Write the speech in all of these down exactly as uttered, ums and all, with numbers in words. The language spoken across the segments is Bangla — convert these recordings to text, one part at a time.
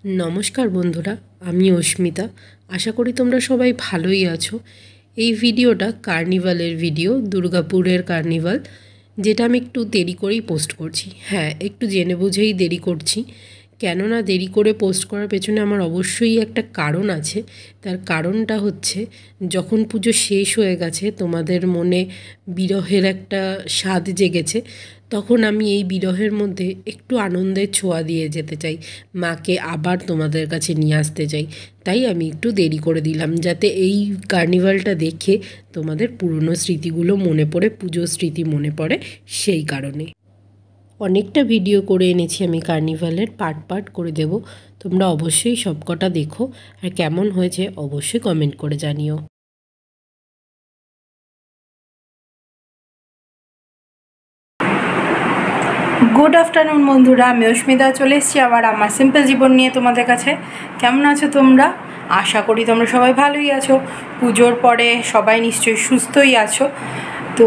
नमस्कार बंधुरा आमी अस्मिता आशा करी तोमरा सबाई भालोई आछो। এই ভিডিওটা কার্নিভালের ভিডিও, দুর্গাপুরের কার্নিভাল, যেটা আমি একটু দেরি করেই পোস্ট করছি। হ্যাঁ, একটু জেনে বুঝেই দেরি করছি, কেননা দেরি করে পোস্ট করার পেছনে আমার অবশ্যই একটা কারণ আছে। তার কারণটা হচ্ছে, যখন পুজো শেষ হয়ে গেছে, তোমাদের মনে বিরহের একটা স্বাদ জেগেছে, তখন আমি এই বিরহের মধ্যে একটু আনন্দের ছোঁয়া দিয়ে যেতে চাই, মাকে আবার তোমাদের কাছে নিয়ে আসতে চাই। তাই আমি একটু দেরি করে দিলাম, যাতে এই কার্নিভালটা দেখে তোমাদের পুরনো স্মৃতিগুলো মনে পড়ে, পুজোর স্মৃতি মনে পড়ে, সেই কারণে। অনেকটা ভিডিও করে এনেছি আমি কার্নিভালের, পার্ট পার্ট করে দেব। তোমরা অবশ্যই সবকটা দেখো, আর কেমন হয়েছে অবশ্যই কমেন্ট করে জানিও। गुड आफ्टरनून बंधुरा आमी अस्मिता चले एसेছি আবার আমার সিম্পল জীবন নিয়ে তোমাদের কাছে। কেমন আছো তোমরা? আশা করি তোমরা সবাই ভালোই আছো। পুজোর পরে সবাই নিশ্চয়ই সুস্থই আছো। তো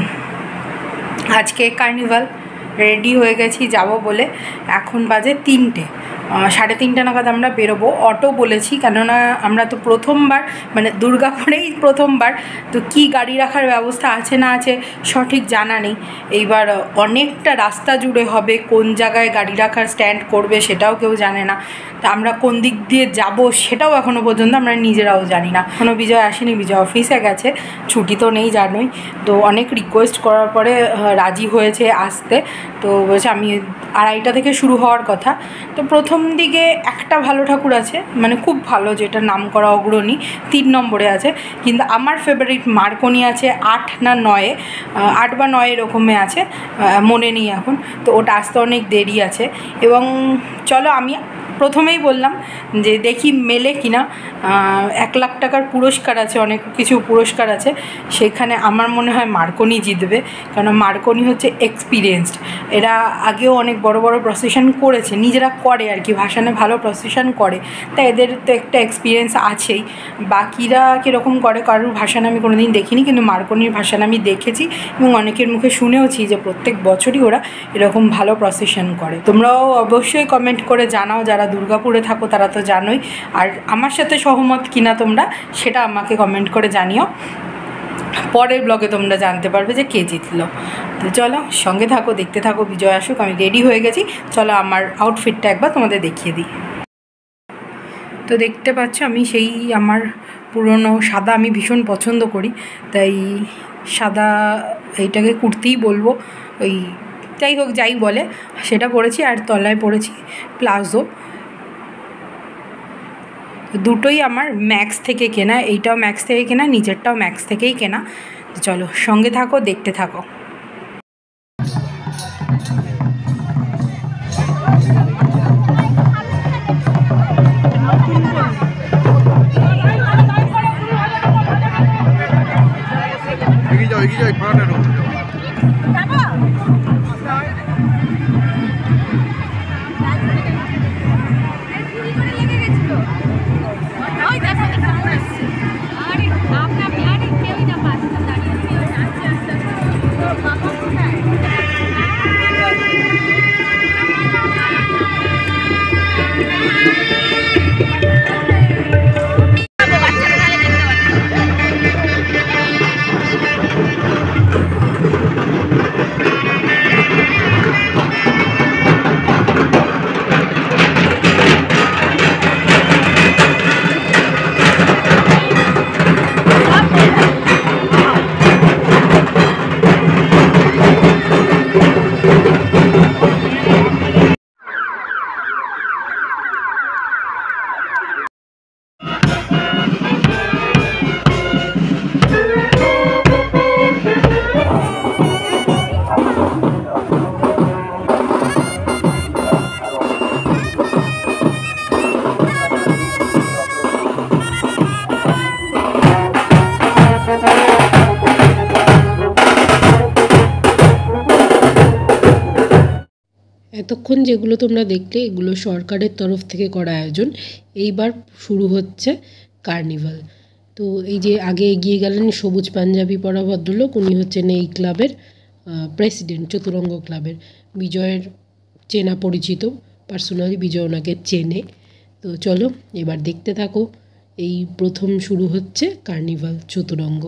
আজকে কার্নিভাল রেডি হয়ে গেছি যাব বলে। এখন বাজে তিনটে, সাড়ে তিনটে নাগাদ আমরা বেরোবো। অটো বলেছি, কেননা আমরা তো প্রথমবার, মানে দুর্গাপুরেই প্রথমবার, তো কি গাড়ি রাখার ব্যবস্থা আছে না আছে সঠিক জানা নেই। এইবার অনেকটা রাস্তা জুড়ে হবে, কোন জায়গায় গাড়ি রাখার স্ট্যান্ড করবে সেটাও কেউ জানে না। তা আমরা কোন দিক দিয়ে যাব সেটাও এখনও পর্যন্ত আমরা নিজেরাও জানি না। এখনও বিজয় আসেনি, বিজয় অফিসে গেছে, ছুটি তো নেই জানোই। তো অনেক রিকোয়েস্ট করার পরে রাজি হয়েছে আসতে। তো বলছে আমি আড়াইটা থেকে শুরু হওয়ার কথা। তো প্রথম দিকে একটা ভালো ঠাকুর আছে, মানে খুব ভালো, যেটা নাম করা অগ্রণী, তিন নম্বরে আছে। কিন্তু আমার ফেভারিট মার্কনি আছে আট না নয়ে, আট বা নয় এরকমে আছে, মনে নেই এখন। তো ওটা আসতে অনেক দেরি আছে। এবং চলো, আমি প্রথমেই বললাম যে দেখি মেলে কিনা। এক লাখ টাকার পুরস্কার আছে, অনেক কিছু পুরস্কার আছে, সেখানে আমার মনে হয় মার্কনি জিতবে। কারণ মার্কনি হচ্ছে এক্সপিরিয়েন্সড, এরা আগেও অনেক বড় বড় প্রসেশন করেছে, নিজেরা করে আর কি, ভাসানে ভালো প্রসেশন করে, তাই এদের তো একটা এক্সপিরিয়েন্স আছেই। বাকিরা কীরকম করে কারোর ভাসান আমি কোনো দিন দেখিনি, কিন্তু মার্কনির ভাসান আমি দেখেছি এবং অনেকের মুখে শুনেওছি যে প্রত্যেক বছরই ওরা এরকম ভালো প্রসেশন করে। তোমরাও অবশ্যই কমেন্ট করে জানাও, যারা দুর্গাপুরে থাকো তারা তো জানোই, আর আমার সাথে সহমত কিনা তোমরা সেটা আমাকে কমেন্ট করে জানিও। পরের ব্লগে তোমরা জানতে পারবে যে কে জিতলো। তো চলো সঙ্গে থাকো, দেখতে থাকো, বিজয় আসুক। আমি রেডি হয়ে গেছি, চলো আমার আউটফিটটা একবার তোমাদের দেখিয়ে দিই। তো দেখতে পাচ্ছ আমি সেই আমার পুরনো সাদা, আমি ভীষণ পছন্দ করি, তাই সাদা এইটাকে কুর্তিই বলবো, ওই যাই হোক যাই বলে সেটা পরেছি, আর তলায় পরেছি প্লাজো। দুটোই আমার ম্যাক্স থেকে কেনা, এইটাও ম্যাক্স থেকে কেনা, নিচেরটাও ম্যাক্স থেকেই কেনা। তো চলো সঙ্গে থাকো, দেখতে থাকো। এতক্ষণ যেগুলো তোমরা দেখলে এগুলো সরকারের তরফ থেকে করা আয়োজন। এইবার শুরু হচ্ছে কার্নিভাল। তো এই যে আগে এগিয়ে গেলেন সবুজ পাঞ্জাবি পরা ভদ্রলোক, উনি হচ্ছেন এই ক্লাবের প্রেসিডেন্ট, চতুরঙ্গ ক্লাবের। বিজয়ের চেনা পরিচিত, পার্সোনালি বিজয় ওনাকে চেনে। তো চলো এবার দেখতে থাকো। এই প্রথম শুরু হচ্ছে কার্নিভাল চতুরঙ্গ।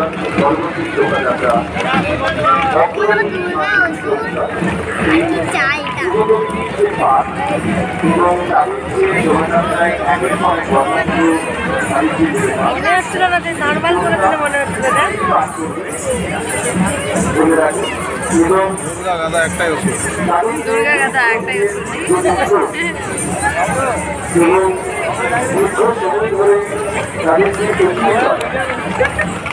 মনে হচ্ছিল না যে নর্মাল করেছিল মনে হচ্ছিল না দুর্গা গাদা একটাই ওষুধ দুর্গা গাদা একটাই ওষুধ